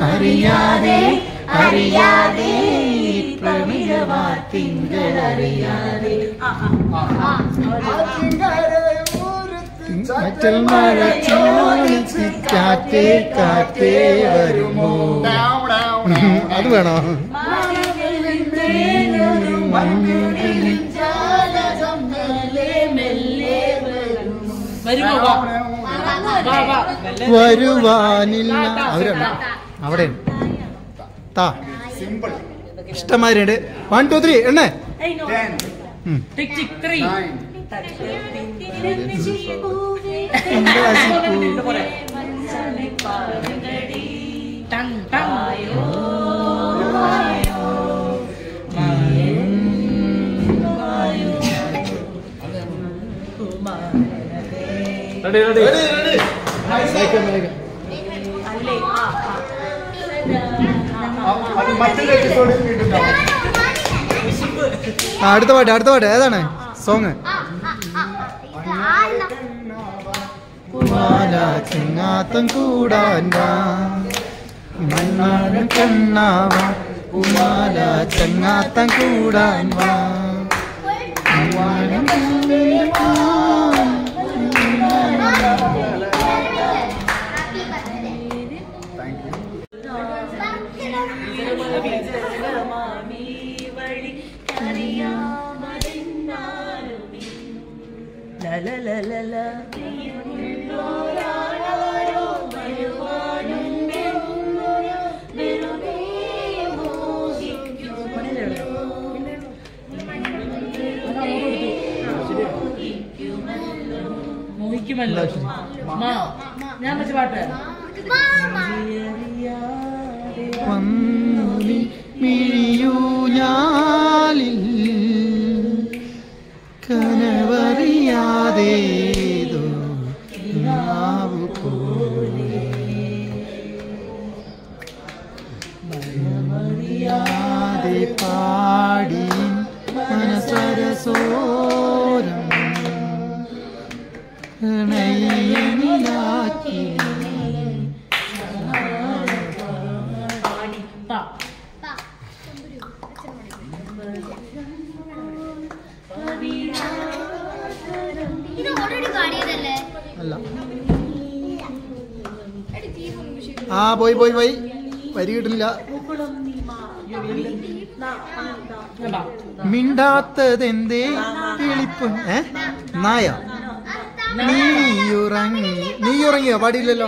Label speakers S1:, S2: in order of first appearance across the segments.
S1: അറിയാതെ അറിയാതെ പ്രമിഴവാത്തിങ്കളറിയാതെ മറ്റൽ മഴ ചോദിച്ച് കാറ്റേ കാറ്റേ വരുമോ. അത് വേണോ? വരുവാനില്ല അവരാണ് അവിടെ താ ഇഷ്ടമാരുണ്ട്. 1 2 3 എണ്ണേ. അടുത്ത പാട്ട് ഏതാണ് സോങ്? ചെങ്ങാത്തം കൂടാൻ മണ്ണാടും കണ്ണാവാ ഉമാല ചെങ്ങാത്തം കൂടാൻ വാ.
S2: ഞാൻ വെച്ച പാട്ട്
S1: മിഴിയൂഞ്ഞാലിൽ കനവറിയാതേതോ നാവു പോലെ മനമറിയാതെ പാടി മനസരസോരം പ്രണയിലാക്കി അല്ല ആ പോയി വരി കിട്ടില്ല. മിണ്ടാത്തതെന്തേ കിളിപ്പ് നായ. നീയുറങ്ങിയോ പാടിയില്ലല്ലോ.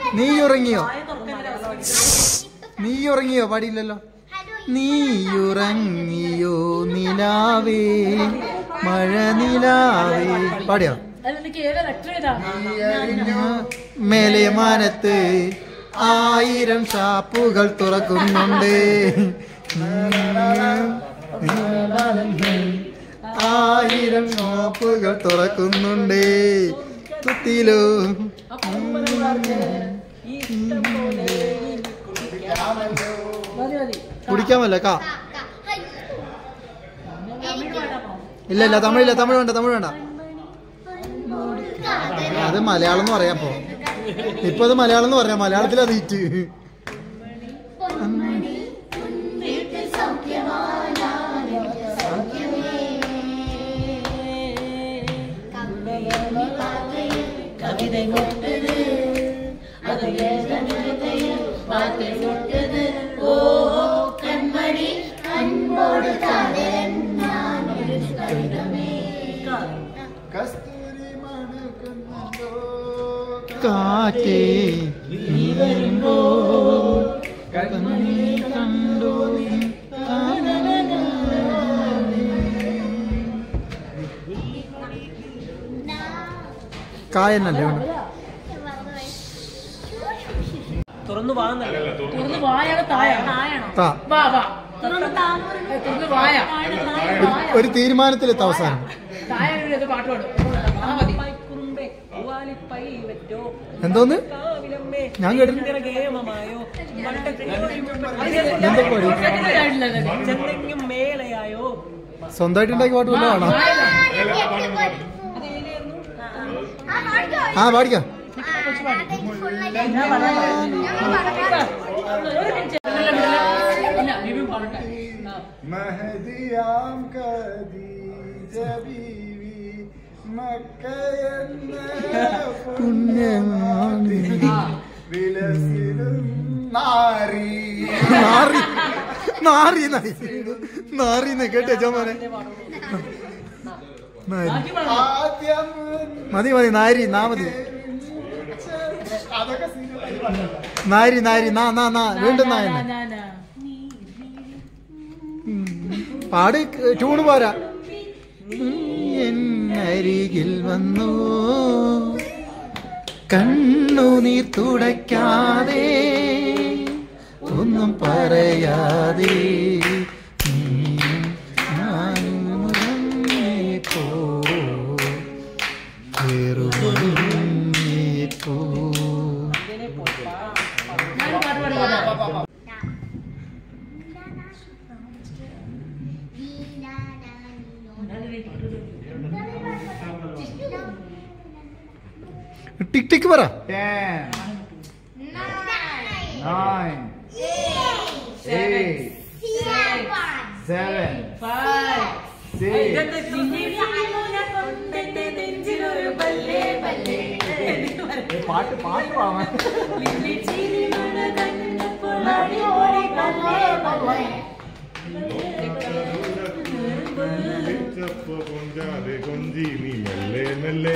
S1: നീയുറങ്ങിയോ പാടിയില്ലല്ലോ. നീയുറങ്ങിയോ നിലാവേ മഴ നിലാവേ പാടിയോ? മേലെ മാനത്ത് 1000 ഷാപ്പുകൾ തുറക്കുന്നുണ്ട്. 1000 ഷോപ്പുകൾ തുറക്കുന്നുണ്ട്. കുത്തിലോ കുടിക്കാമല്ലോ കാ. ഇല്ല തമിഴ് വേണ്ട. അത് മലയാളം എന്ന് പറയാം. ഇപ്പൊ അത് മലയാളം എന്ന് പറയാം. മലയാളത്തിൽ അത് ഈറ്റ്. കാറ്റേ കണ്ടോ കായനല്ലേ
S2: തുറന്നു വായാണ്
S1: ഒരു തീരുമാനത്തിലെത്ത അവസാനം. എന്തോന്ന് ഞാൻ കേട്ടില്ല. സ്വന്തമായിട്ട് ഉണ്ടാക്കി പാട്ട് വല്ല ആണോ? ആ പാടിക്കാം.
S3: മഹദിയാം ഖദീജ ബീവി മക്കയെന്ന പുണ്യനാടി വിലസിലും നാരി
S1: നാറി നാറി നാറി കേട്ടോ ചോമനെ മതി മതി നാരി നാ മതി നാരി നാരി നാ നാ നാ വീണ്ടും നായന പാടി ട്യൂണ് പോരാ. എന്നരികിൽ വന്നു കണ്ണുനീർ തുടയ്ക്കാതെ ഒന്നും പറയാതെ ടിക് ടിക് പറ.
S3: 10 9 8 7 പാട്ട് പാട്ട് പാവാൻ
S4: കൊഞ്ചി നീ മെല്ലെ മെല്ലെ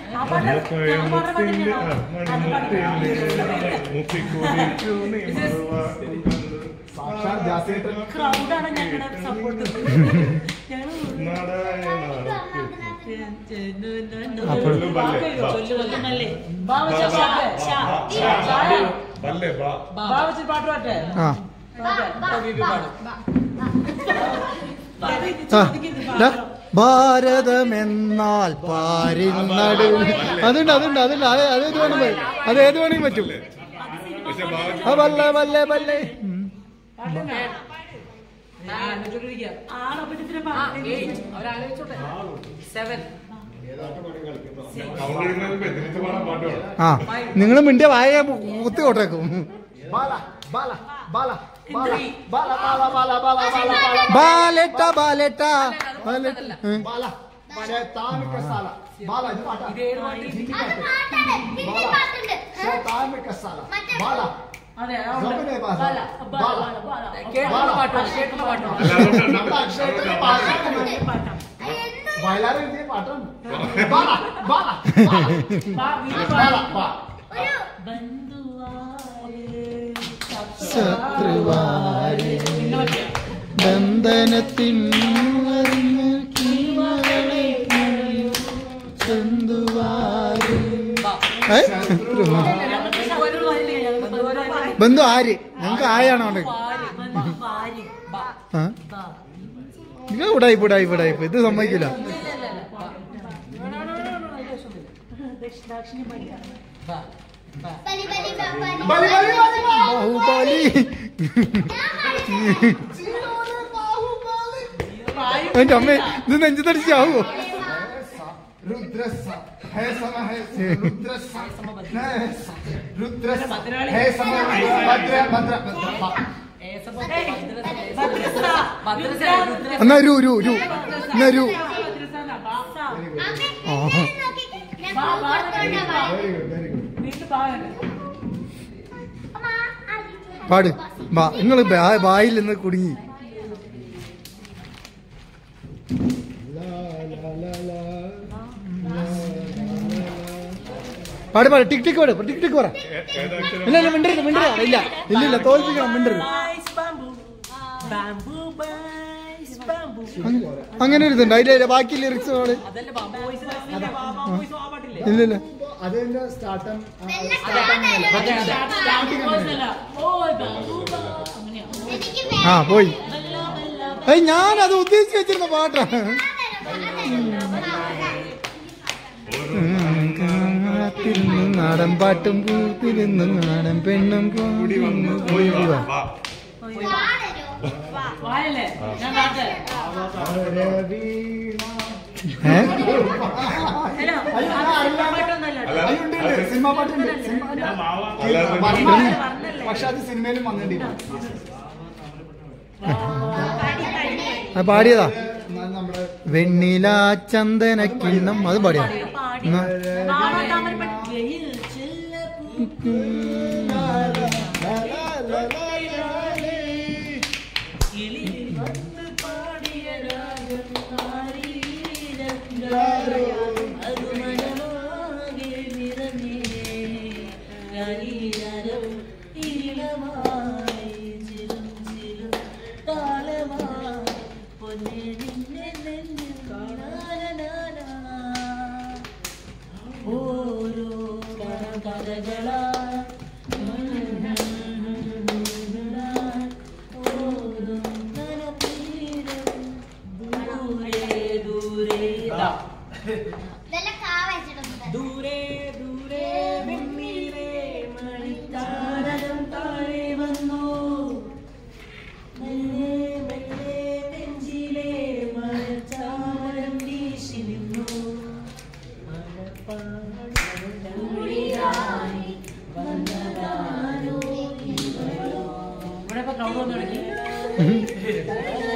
S1: ഭാരതമെന്നാൽ പാരിൽ നടുവിൽ അതുണ്ട് അതുണ്ട് അതുണ്ട് അതേത് വേണം അതേത് വേണമെങ്കിൽ പറ്റും. ബല്ലേ ബല്ലേ ബല്ലേ ആ നിങ്ങൾ മിണ്ടിയ വായ കുത്തി കൊട്ടേക്കും. ബാലട്ട ബാലട്ട ശത്രുവാരെ ബന്ധനത്തിൻ ബന്ധു ആര് ഞങ്ങക്ക് ആയാണോ ഉടായിപ്പ് ഉടായിപ്പ് ഉടായിപ്പ് ഇത് സമ്മതിക്കില്ല. ബാഹുബലി എന്റെ അമ്മ ഇത് നെഞ്ചത്തടിച്ചാവോ? എന്നാ രു രു രു എന്നാ രു പാട് ബാ നിങ്ങള് ബായിൽ നിന്ന് കുടുങ്ങി. പാട് പാട് ടിക് ടിക് പാട് ടിക് ടിക് പറ. ഇല്ല ഇല്ല മിണ്ടരുത് മിണ്ടരുത് ഇല്ല ഇല്ല ഇല്ല തോൽപ്പിക്കണം മിണ്ടരുത്. അങ്ങനെ ഒരു ഇതുണ്ട് അതിന്റെ ബാക്കി ലിറിക്സ് പാട്. ഇല്ല ഇല്ല
S3: അതിന്റെ സ്റ്റാർട്ടം
S1: ആ പോയി. ഞാനത് ഉദ്ദേശിച്ച് വെച്ചിരുന്ന പാട്ടാണ്. നാടൻ പാട്ടും പൂത്തിരുന്ന് നാടൻ പെണ്ണും
S3: സിനിമ പാട്ടുണ്ട് പക്ഷെ അത് സിനിമയിലും വന്നിട്ടില്ല.
S1: പാടിയതാ
S3: നമ്മുടെ
S1: വെണ്ണില ചന്ദന കിണ്ണം അത് പാടിയാ
S2: ദൂരെ ദൂരെ വെണ്ണിലേ മണിത്താരം താഴെ വന്നു മെല്ലെ മെല്ലെ നെഞ്ചിലെ മഴച്ചാരം വീശി നിന്നു ഇവിടെ ഇപ്പൊ ക്രൗഡ് വന്നു